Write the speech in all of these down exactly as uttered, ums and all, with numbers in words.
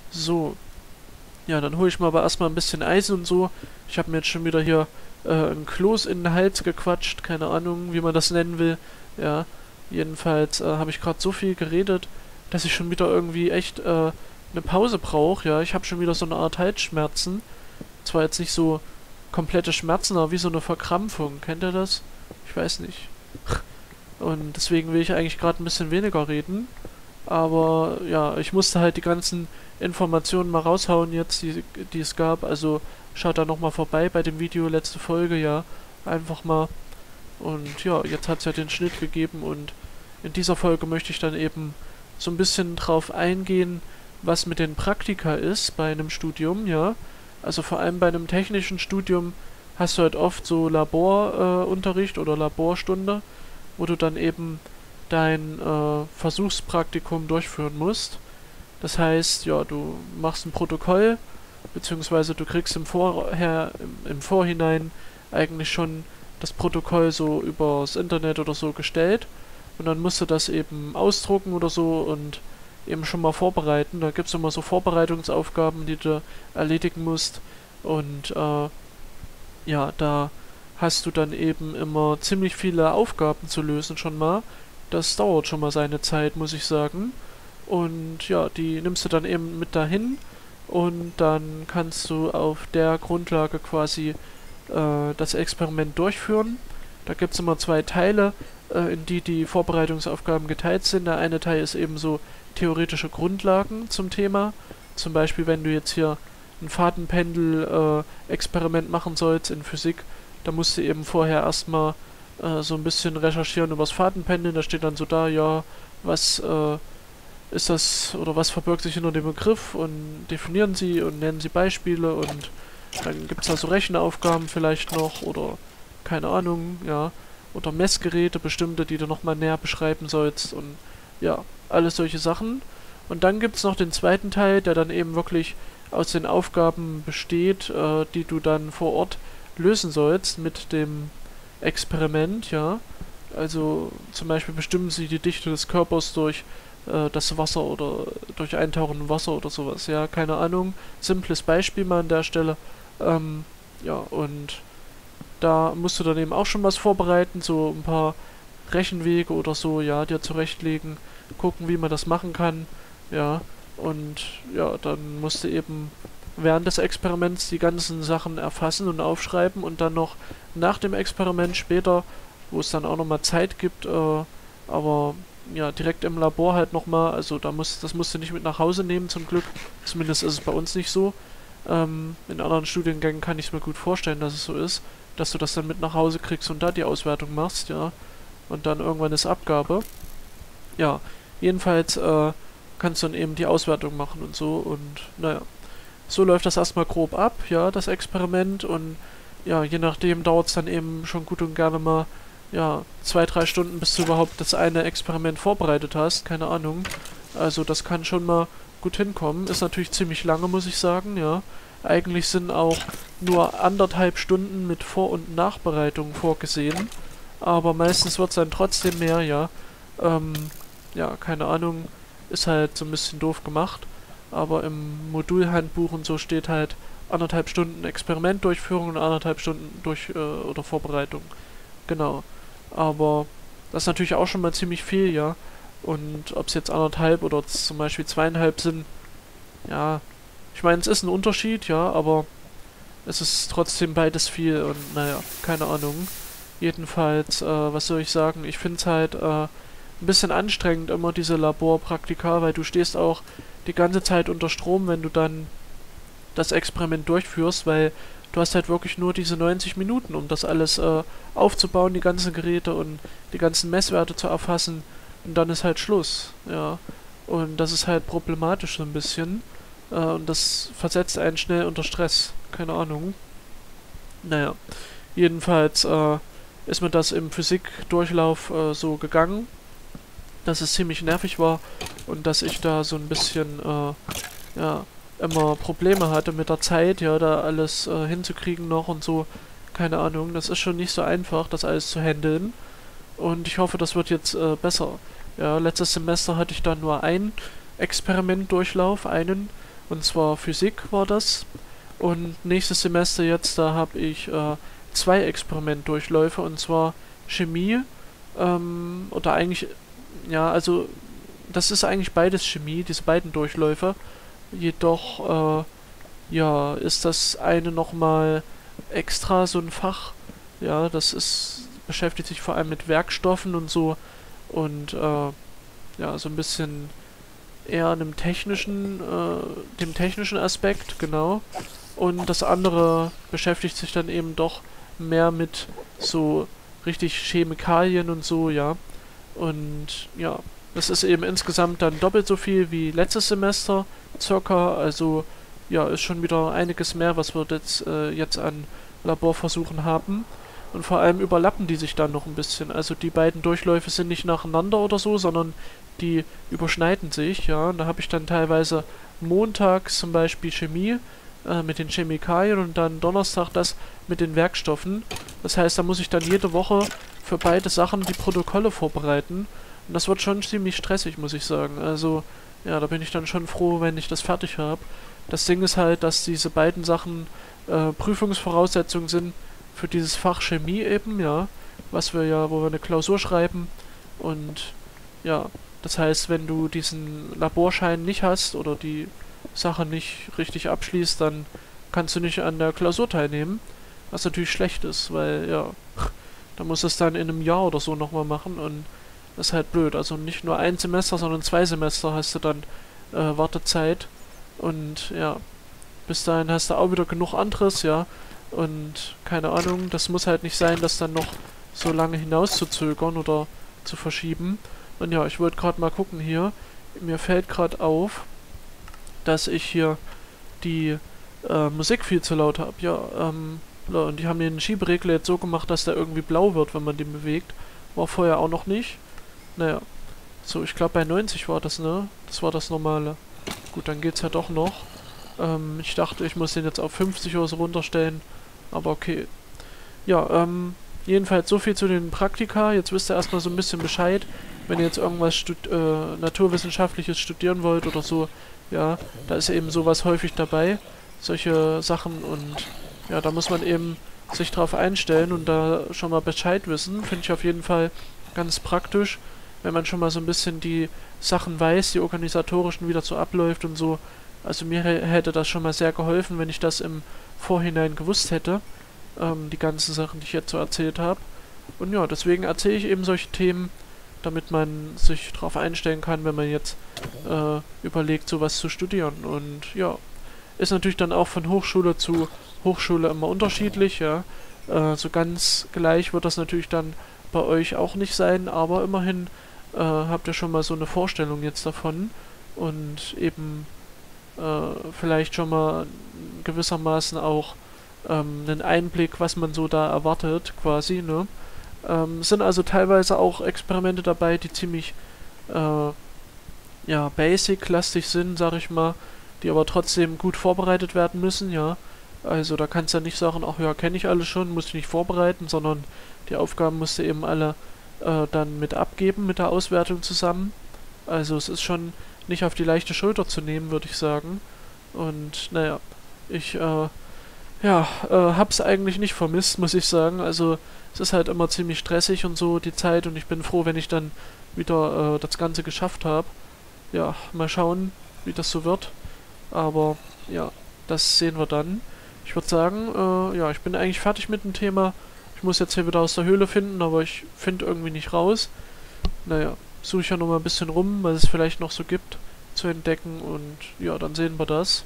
So, ja, dann hole ich mir aber erstmal ein bisschen Eisen und so. Ich habe mir jetzt schon wieder hier äh, ein Kloß in den Hals gequatscht, keine Ahnung, wie man das nennen will. Ja, jedenfalls äh, habe ich gerade so viel geredet, dass ich schon wieder irgendwie echt äh, eine Pause brauche. Ja, ich habe schon wieder so eine Art Halsschmerzen. Zwar jetzt nicht so komplette Schmerzen, aber wie so eine Verkrampfung. Kennt ihr das? Ich weiß nicht. Und deswegen will ich eigentlich gerade ein bisschen weniger reden. Aber ja, ich musste halt die ganzen Informationen mal raushauen jetzt, die, die es gab. Also schaut da nochmal vorbei bei dem Video, letzte Folge, ja. Einfach mal. Und ja, jetzt hat es ja den Schnitt gegeben und in dieser Folge möchte ich dann eben so ein bisschen drauf eingehen, was mit den Praktika ist bei einem Studium, ja. Also vor allem bei einem technischen Studium hast du halt oft so Laborunterricht äh, Unterricht oder Laborstunde, wo du dann eben dein äh, Versuchspraktikum durchführen musst. Das heißt, ja, du machst ein Protokoll, beziehungsweise du kriegst im, Vorher, im, im Vorhinein eigentlich schon das Protokoll so übers Internet oder so gestellt und dann musst du das eben ausdrucken oder so und eben schon mal vorbereiten. Da gibt es immer so Vorbereitungsaufgaben, die du erledigen musst und äh, ja, da hast du dann eben immer ziemlich viele Aufgaben zu lösen schon mal. Das dauert schon mal seine Zeit, muss ich sagen. Und ja, die nimmst du dann eben mit dahin und dann kannst du auf der Grundlage quasi äh, das Experiment durchführen. Da gibt es immer zwei Teile, äh, in die die Vorbereitungsaufgaben geteilt sind. Der eine Teil ist eben so theoretische Grundlagen zum Thema. Zum Beispiel, wenn du jetzt hier ein Fadenpendel-Experiment machen sollst in Physik, da musst du eben vorher erstmal äh, so ein bisschen recherchieren über das Fadenpendeln. Da steht dann so da, ja, was äh, ist das oder was verbirgt sich hinter dem Begriff und definieren sie und nennen sie Beispiele und dann gibt es da so Rechenaufgaben vielleicht noch oder keine Ahnung, ja, oder Messgeräte bestimmte, die du nochmal näher beschreiben sollst und ja, alles solche Sachen. Und dann gibt es noch den zweiten Teil, der dann eben wirklich aus den Aufgaben besteht, äh, die du dann vor Ort lösen sollst mit dem Experiment, ja. Also zum Beispiel bestimmen sie die Dichte des Körpers durch äh, das Wasser oder durch Eintauchen in Wasser oder sowas, ja, keine Ahnung. Simples Beispiel mal an der Stelle. Ähm, ja, und da musst du dann eben auch schon was vorbereiten, so ein paar Rechenwege oder so, ja, dir zurechtlegen, gucken, wie man das machen kann, ja. Und ja, dann musst du eben während des Experiments die ganzen Sachen erfassen und aufschreiben und dann noch nach dem Experiment später, wo es dann auch nochmal Zeit gibt, äh, aber ja, direkt im Labor halt nochmal, also da muss, das musst du nicht mit nach Hause nehmen zum Glück, zumindest ist es bei uns nicht so. Ähm, in anderen Studiengängen kann ich es mir gut vorstellen, dass es so ist, dass du das dann mit nach Hause kriegst und da die Auswertung machst, ja. Und dann irgendwann ist Abgabe. Ja, jedenfalls äh, kannst du dann eben die Auswertung machen und so und naja. So läuft das erstmal grob ab, ja, das Experiment und ja, je nachdem dauert es dann eben schon gut und gerne mal, ja, zwei, drei Stunden, bis du überhaupt das eine Experiment vorbereitet hast, keine Ahnung. Also das kann schon mal gut hinkommen. Ist natürlich ziemlich lange, muss ich sagen, ja. Eigentlich sind auch nur anderthalb Stunden mit Vor- und Nachbereitung vorgesehen, aber meistens wird es dann trotzdem mehr, ja. Ähm, ja, keine Ahnung, ist halt so ein bisschen doof gemacht. Aber im Modulhandbuch und so steht halt anderthalb Stunden Experimentdurchführung und anderthalb Stunden durch äh, oder Vorbereitung. Genau. Aber das ist natürlich auch schon mal ziemlich viel, ja. Und ob es jetzt anderthalb oder zum Beispiel zweieinhalb sind, ja, ich meine, es ist ein Unterschied, ja, aber es ist trotzdem beides viel und naja, keine Ahnung. Jedenfalls, äh, was soll ich sagen, ich finde es halt äh, ein bisschen anstrengend immer diese Laborpraktika, weil du stehst auch die ganze Zeit unter Strom, wenn du dann das Experiment durchführst, weil du hast halt wirklich nur diese neunzig Minuten, um das alles äh, aufzubauen, die ganzen Geräte und die ganzen Messwerte zu erfassen und dann ist halt Schluss, ja. Und das ist halt problematisch so ein bisschen äh, und das versetzt einen schnell unter Stress, keine Ahnung. Naja, jedenfalls äh, ist mir das im Physikdurchlauf äh, so gegangen, dass es ziemlich nervig war und dass ich da so ein bisschen, äh, ja, immer Probleme hatte mit der Zeit, ja, da alles äh, hinzukriegen noch und so, keine Ahnung, das ist schon nicht so einfach, das alles zu handeln und ich hoffe, das wird jetzt äh, besser. Ja, letztes Semester hatte ich dann nur einen Experimentdurchlauf, einen Und zwar Physik war das. Und nächstes Semester jetzt, da habe ich äh, zwei Experimentdurchläufe, und zwar Chemie, ähm, oder eigentlich, ja, also das ist eigentlich beides Chemie, diese beiden Durchläufe. Jedoch, äh, ja, ist das eine nochmal extra so ein Fach. Ja, das ist, beschäftigt sich vor allem mit Werkstoffen und so und, äh, ja, so ein bisschen eher einem technischen, äh, dem technischen Aspekt, genau. Und das andere beschäftigt sich dann eben doch mehr mit so richtig Chemikalien und so, ja. Und ja, das ist eben insgesamt dann doppelt so viel wie letztes Semester, circa. Also ja, ist schon wieder einiges mehr, was wir jetzt, äh, jetzt an Laborversuchen haben. Und vor allem überlappen die sich dann noch ein bisschen. Also die beiden Durchläufe sind nicht nacheinander oder so, sondern die überschneiden sich, ja. Und da habe ich dann teilweise montags zum Beispiel Chemie äh, mit den Chemikalien und dann Donnerstag das mit den Werkstoffen. Das heißt, da muss ich dann jede Woche für beide Sachen die Protokolle vorbereiten. Und das wird schon ziemlich stressig, muss ich sagen. Also, ja, da bin ich dann schon froh, wenn ich das fertig habe. Das Ding ist halt, dass diese beiden Sachen äh, Prüfungsvoraussetzungen sind für dieses Fach Chemie eben, ja. Was wir ja, wo wir eine Klausur schreiben. Und ja, das heißt, wenn du diesen Laborschein nicht hast oder die Sache nicht richtig abschließt, dann kannst du nicht an der Klausur teilnehmen. Was natürlich schlecht ist, weil, ja, da musst du es dann in einem Jahr oder so nochmal machen und das ist halt blöd. Also nicht nur ein Semester, sondern zwei Semester hast du dann äh, Wartezeit und ja, bis dahin hast du auch wieder genug anderes, ja. Und keine Ahnung, das muss halt nicht sein, das dann noch so lange hinauszuzögern oder zu verschieben. Und ja, ich wollte gerade mal gucken hier. Mir fällt gerade auf, dass ich hier die äh, Musik viel zu laut habe. Ja, ähm, und die haben den Schieberegler jetzt so gemacht, dass der irgendwie blau wird, wenn man den bewegt. War vorher auch noch nicht. Naja, so, ich glaube bei neunzig war das, ne? Das war das Normale. Gut, dann geht's ja doch noch. Ähm, ich dachte, ich muss den jetzt auf fünfzig oder so runterstellen. Aber okay. Ja, ähm, jedenfalls so viel zu den Praktika. Jetzt wisst ihr erstmal so ein bisschen Bescheid. Wenn ihr jetzt irgendwas stud äh, Naturwissenschaftliches studieren wollt oder so, ja, da ist eben sowas häufig dabei. Solche Sachen und ja, da muss man eben sich drauf einstellen und da schon mal Bescheid wissen. Finde ich auf jeden Fall ganz praktisch, wenn man schon mal so ein bisschen die Sachen weiß, die organisatorischen, wie das so abläuft und so. Also mir hätte das schon mal sehr geholfen, wenn ich das im Vorhinein gewusst hätte. Ähm, die ganzen Sachen, die ich jetzt so erzählt habe. Und ja, deswegen erzähle ich eben solche Themen, damit man sich darauf einstellen kann, wenn man jetzt äh, überlegt, sowas zu studieren. Und ja, ist natürlich dann auch von Hochschule zu Hochschule immer unterschiedlich, ja. Äh, so ganz gleich wird das natürlich dann bei euch auch nicht sein, aber immerhin äh, habt ihr schon mal so eine Vorstellung jetzt davon und eben äh, vielleicht schon mal gewissermaßen auch ähm, einen Einblick, was man so da erwartet, quasi, ne. Ähm, sind also teilweise auch Experimente dabei, die ziemlich äh, ja, basic-lastig sind, sag ich mal, die aber trotzdem gut vorbereitet werden müssen, ja. Also da kannst du ja nicht sagen, ach ja, kenne ich alles schon, musst du nicht vorbereiten, sondern die Aufgaben musst du eben alle äh, dann mit abgeben, mit der Auswertung zusammen. Also es ist schon nicht auf die leichte Schulter zu nehmen, würde ich sagen. Und naja, ich äh, ja, äh, hab's eigentlich nicht vermisst, muss ich sagen. Also es ist halt immer ziemlich stressig und so die Zeit und ich bin froh, wenn ich dann wieder äh, das Ganze geschafft habe. Ja, mal schauen, wie das so wird. Aber ja, das sehen wir dann. Ich würde sagen, äh, ja, ich bin eigentlich fertig mit dem Thema. Ich muss jetzt hier wieder aus der Höhle finden, aber ich finde irgendwie nicht raus. Naja, suche ich ja noch mal ein bisschen rum, was es vielleicht noch so gibt zu entdecken und ja, dann sehen wir das.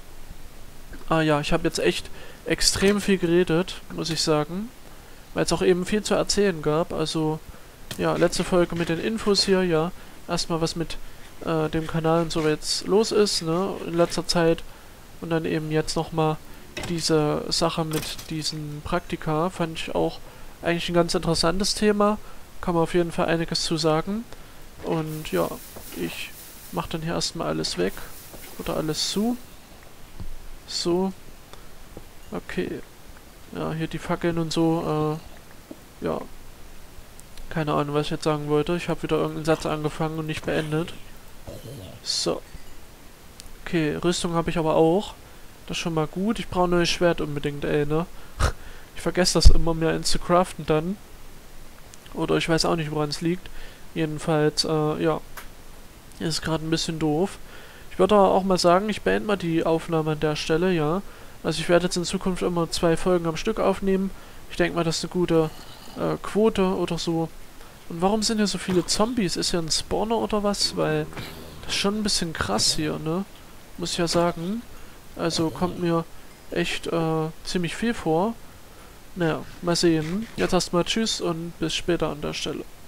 Ah ja, ich habe jetzt echt extrem viel geredet, muss ich sagen, weil es auch eben viel zu erzählen gab. Also, ja, letzte Folge mit den Infos hier, ja, erstmal was mit äh, dem Kanal und so jetzt los ist, ne, in letzter Zeit. Und dann eben jetzt nochmal diese Sache mit diesen Praktika, fand ich auch eigentlich ein ganz interessantes Thema. Kann man auf jeden Fall einiges zu sagen. Und ja, ich mache dann hier erstmal alles weg. Oder alles zu. So. Okay. Ja, hier die Fackeln und so. Äh, ja. Keine Ahnung, was ich jetzt sagen wollte. Ich habe wieder irgendeinen Satz angefangen und nicht beendet. So. Okay, Rüstung habe ich aber auch. Das ist schon mal gut. Ich brauche ein neues Schwert unbedingt, ey, ne? Ich vergesse das immer, mir eins zu craften dann. Oder ich weiß auch nicht, woran es liegt. Jedenfalls, äh, ja. Ist gerade ein bisschen doof. Ich würde aber auch mal sagen, ich beende mal die Aufnahme an der Stelle, ja. Also ich werde jetzt in Zukunft immer zwei Folgen am Stück aufnehmen. Ich denke mal, das ist eine gute äh, Quote oder so. Und warum sind hier so viele Zombies? Ist hier ein Spawner oder was? Weil das ist schon ein bisschen krass hier, ne? Muss ich ja sagen. Also kommt mir echt äh, ziemlich viel vor. Naja, mal sehen. Jetzt erstmal tschüss und bis später an der Stelle.